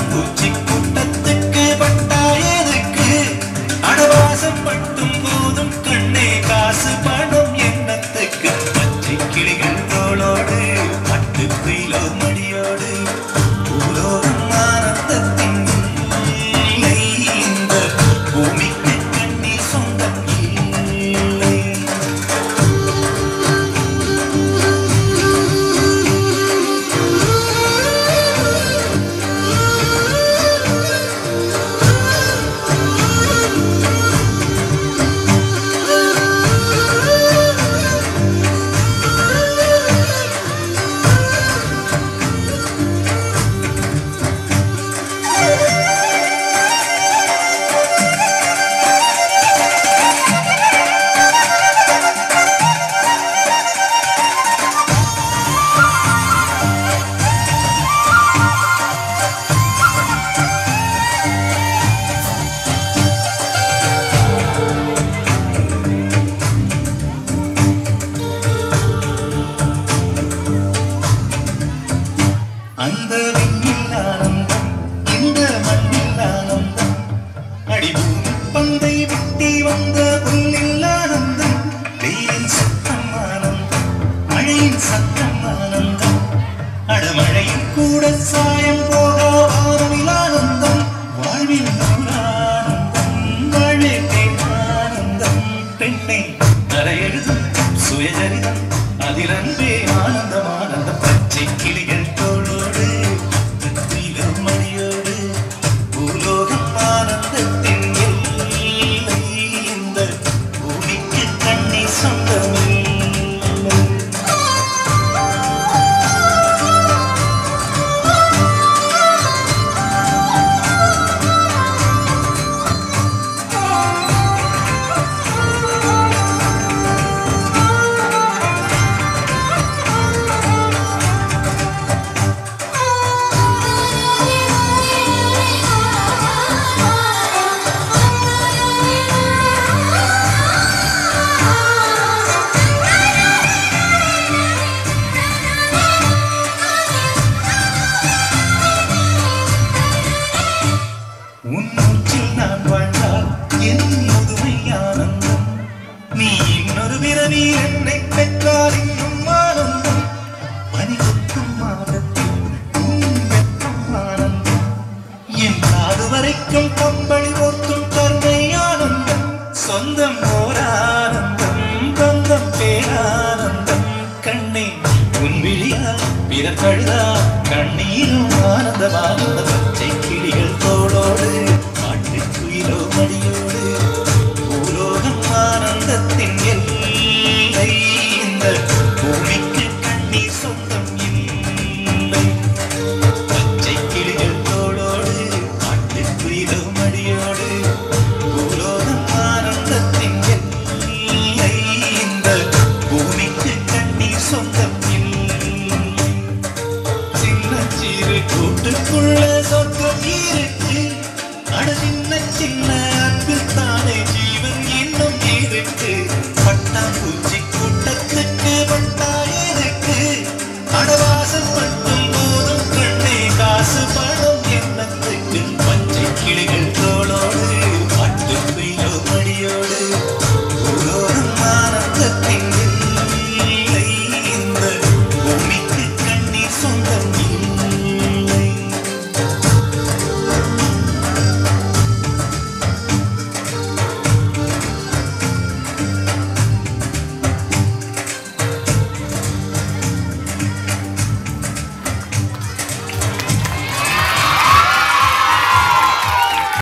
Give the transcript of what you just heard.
பூச்சி கூட்டத்துக்கு பட்டாயதுக்கு அடவாசம் பட்டும் போதும் கண்ணே காசு பணம் எண்ணத்துக்கு பச்சை கிளிகள் தோளோடு பட்டு குயிலோ மடியோடு பூலோகம் ஆனந்தத்தின் இல்லை இந்த பூமிக்கு கண்ணீர் சொந்தம் இல்லை. அந்த விண்ணில் ஆனந்தம் இந்த மண்ணில் ஆனந்தம் அடிபூமி பந்தை விட்டி வந்த புல்லில் ஆனந்தம் வெயிலின் சத்தம் ஆனந்தம் மழையின் சத்தம் ஆனந்தம் அடமழையில் கூட சாயம் போக வானவில் ஆனந்தம் வாழ்வில் ஆனந்தம் வாழே ஆனந்தம் பெண்ணை தரையெழுதும் சுயஜரிதம் அதில் அன்பே ஆனந்தம் ஆனந்தம் பச்சை கிளிகள் உன்னூற்றில் நான் வாழ்ந்தால் என் முதுமை ஆனந்தம் நீ இன்னொரு பிறவி என்னை பெற்றால் இன்னும் ஆனந்தம் பனிகொட்டும் மாதத்தில் உன் வெப்பம் ஆனந்தம் என் காது வரைக்கும் கம்பளி போர்த்தும் கருணை ஆனந்தம் சொந்தம் ஓர் ஆனந்தம் பந்தம் பேரானந்தம் கண்ணே உன் விழியால் பிறர் கழுதா கண்ணீரும் ஆனந்தமானந்த பச்சை கிளிகள் தோளோடு பாட்டு குயிலோ மடியோடு பூலோகம் ஆனந்தத்தின் எல்லை இந்த பூமிக்கு கண்ணீர் சொந்தம் இல்லை. பச்சை கிளிகள் தோளோடு பாட்டு குயிலோ மடியோடு பூலோகம் ஆனந்தத்தின் எல்லை இந்த பூமிக்கு கண்ணீர் சொந்தம் இல்லை. சின்ன சிறு கூட்டுக்குள்ள